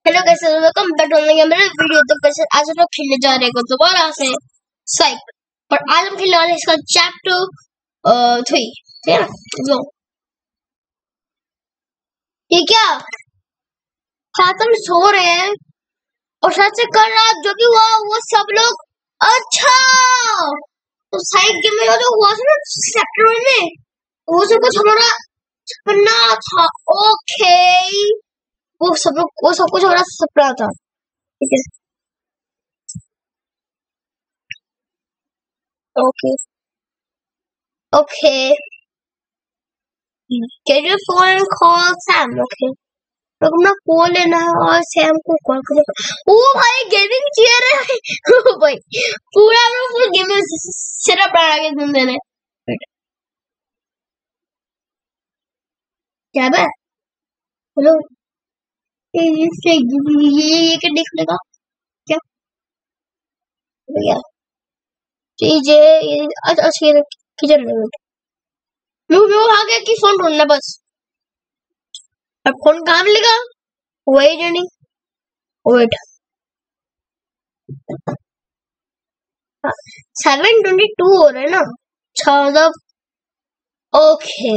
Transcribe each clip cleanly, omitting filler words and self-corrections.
Hello कैसे हो, welcome back to मेरे वीडियो। तो कैसे आज हम लोग खेलने जा रहे हैं दोबारा से साइक, और आज हम खेलने वाले हैं इसका चैप्टर 3। ठीक है ना? जो ये क्या साथ हम सो रहे हैं और साथ से कर रहा जो कि वो सब लोग अच्छा तो साइक गेम में जो हुआ था ना चैप्टर 1 में, वो सब कुछ हमारा सपना था। ओके, वो सब कुछ हमारा सपना था। ठीक है, okay okay. Get your phone and call Sam, okay? तो अपना फोन लेना है और सैम को कॉल करना। ओ भाई गेमिंग चेयर है। ओ भाई पूरा फुल गेमिंग सेटअप बना के बंदे ने। क्या है? हेलो, ये क्या देख लेगा क्या? भैया चीजे अच्छा ये किचन में वो आ गया कि फोन ढूंढना बस। अब फोन कहाँ मिलेगा? वेट नहीं, वेट 7:22 हो रहा है ना? अच्छा मतलब ओके।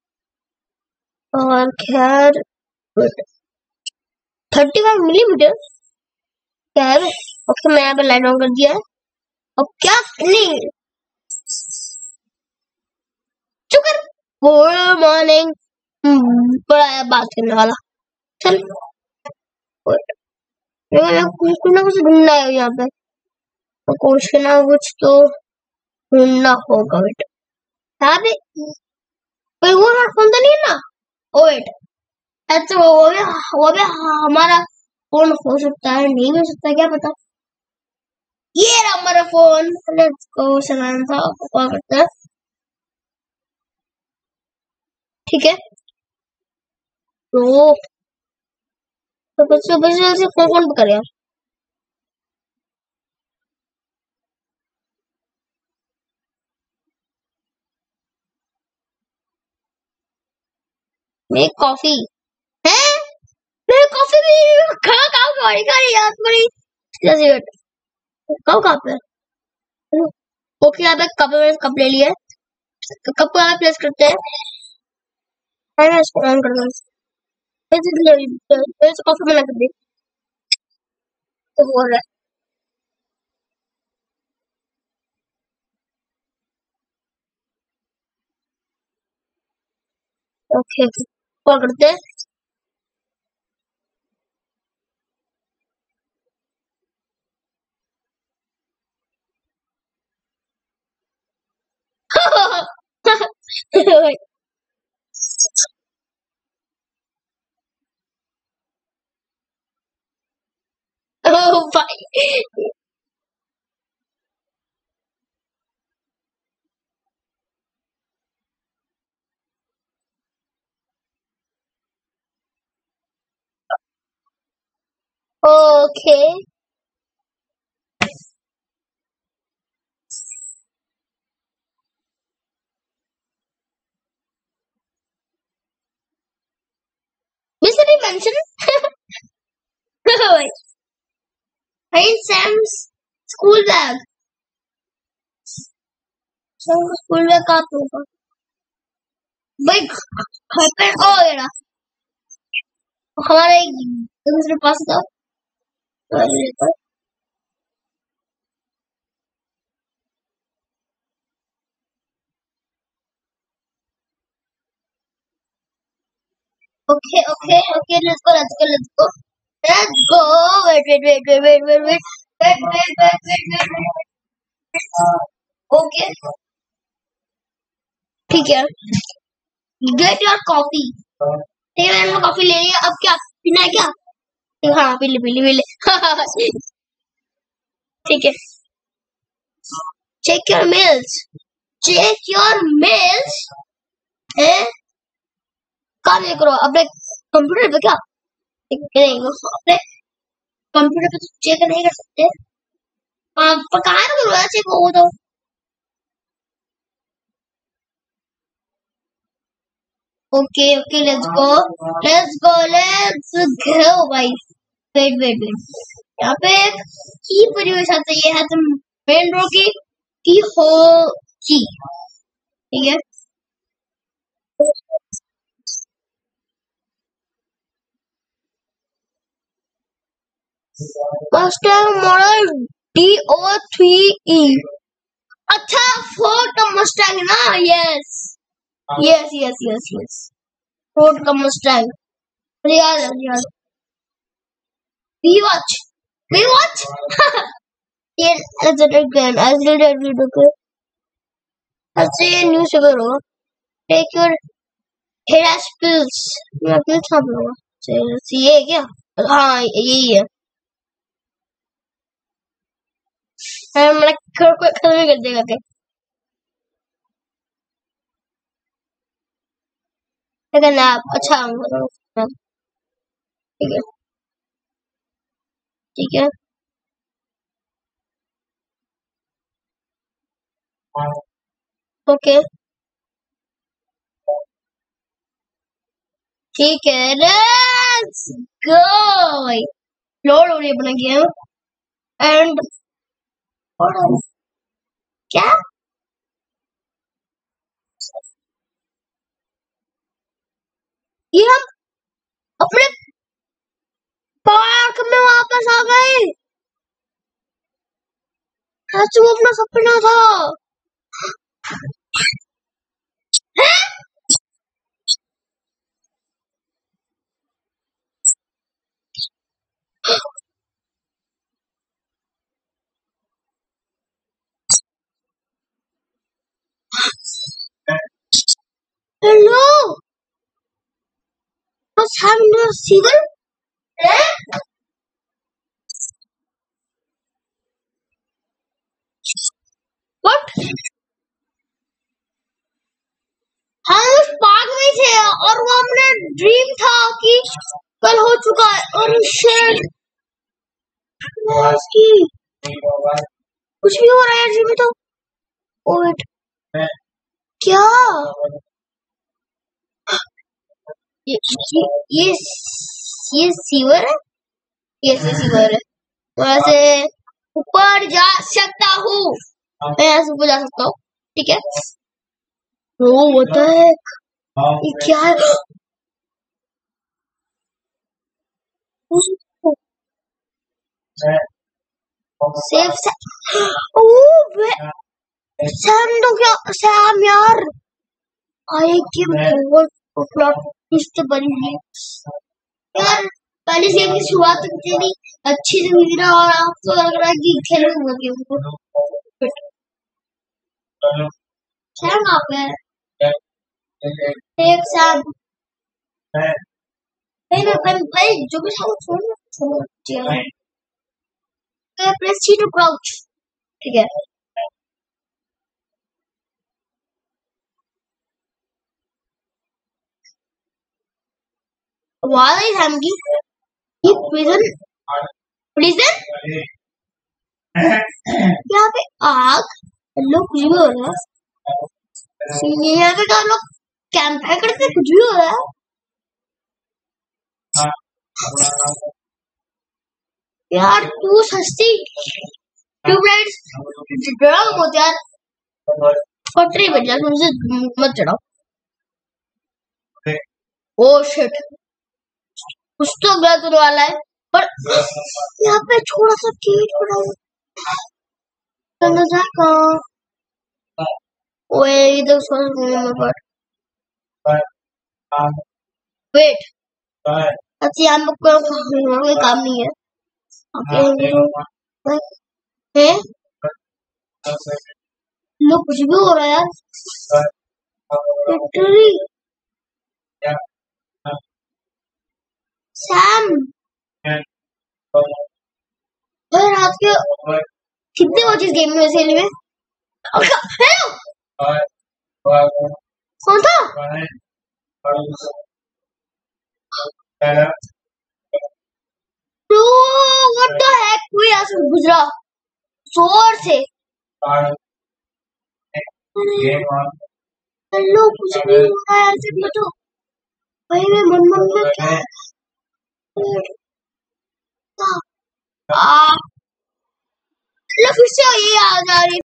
और खैर 35 मिलीमीटर खैर ओके, मैं यहाँ पे लाइट ऑन कर दिया है। अब क्या नहीं शुक्र। गुड मॉर्निंग, बड़ा बात करने वाला। चल कुछ ना कुछ ढूंढना है यहाँ पे, तो कुछ ना कुछ तो ढूंढना होगा। बेटा यहाँ पे कोई वो फोन तो नहीं है ना? ओ वेट, अच्छा वो भी हमारा फोन हो सकता है, नहीं हो सकता, क्या पता। ये रहा हमारा फोन। लेट्स गो समांथा को कॉल करते हैं। ठीक है, तो बच्चे से कौन करे यार? मेरी कॉफी है, मेरी कॉफी भी कहाँ कहाँ गाड़ी गाड़ी याद पड़ी। जैसे वेट कहाँ पे? ओके, यहाँ पे कप ले लिया है। कप को यहाँ प्लेस करते हैं। मैं इसको ऑन कर दूँ, कॉफी बना कर दे तो हो रहा है। ओके कॉल करते हैं। ओ भाई ओके मिस्टर मेंशन भाई Sam's school bag, school bag कहाँ पे होगा भाई? घर पे ओ ये रहा हमारा एक दूसरे पास था। Okay okay okay, let's go let's go let's go let's go. Wait wait wait wait wait wait wait wait wait wait wait. Okay ठीक है, गेट योर कॉफी। ठीक है, मैंने कॉफी ले लिया। अब क्या पीना है क्या? हाँ पी ले पी ले पी ले। ठीक है, check your mails, check your mails है। कहाँ चेक करो? अपने कंप्यूटर पे क्या? नहीं अपने कंप्यूटर पे तो चेक नहीं कर सकते। पर कहाँ है करो चेक वो तो। Okay okay let's go let's go let's go भाई। वेट यहाँ पे एक की परिभाषा चाहिए है तो मेन रो की होगी, ठीक है। Mustang model DO3E। अच्छा फोर्ड का मस्टैंग ना, yes yes yes yes yes, Ford का मस्टैंग, याद है याद। वी वॉच ये गन ऐसे न्यूज़पेपर होगा। टेक योर हेयर पिल्स, मैं पिल्स कहाँ पे होगा, ये है क्या? हाँ यही है। मैंने खत्म ही कर देगा क्या? लेकिन आप अच्छा ठीक है ठीक है ओके ठीक है, लेट्स गो। लोड हो रही है अपना गेम एंड क्या ये हम अपने पार्क में वापस आ गए। सच वो अपना सपना था। हेलो सीगर व्हाट, हम उस पार्क में थे और वो हमने ड्रीम था कि कल हो चुका है और शेर की कुछ भी हो रहा है ड्रीम में तो। ओ वेट क्या ये ये ये सीवर है, ये सीवर है। वैसे ऊपर जा सकता हूँ, मैं यहाँ से ऊपर जा सकता हूँ, ठीक है। वो होता है ये क्या है? सेफ सैम तो क्या सैम यार आए कि बहुत प्लॉट ट्विस्ट बनी है यार। पहले से इसकी शुरुआत इतनी अच्छी से हुई ना और अब तो लग रहा है कि खेलने हुआ गेम को। सैम कहाँ पे है? एक सैम भाई जो भी सैम छोड़ प्रेस सी टू क्राउच, ठीक है। आवाज आई सैम की, ये प्रिजन प्रिजन यहाँ पे आग लोग कुछ भी हो रहा है, यहाँ पे क्या लोग कैंप करते कुछ भी हो रहा है यार। तू सस्ती ट्यूबलाइट्स डराओ मत यार, फटरी बज जाए मुझे मत चढ़ाओ। ओ शिट कुछ तो गलत होने वाला है, पर यहाँ पे थोड़ा सा चीज बनाओ का। ओए इधर वेट अच्छा यहाँ पे कोई काम नहीं है लोग कुछ भी हो रहा है यार। विक्ट्री सैम भाई रात के कितने बजे गेम में वैसे में हेलो कौन था? व्हाट द हेक, कोई यहाँ से गुजरा जोर से। हेलो कुछ भी हो रहा है ऐसे भी तो। भाई मैं मन में क्या आ, लो फिर से ये आ जा रही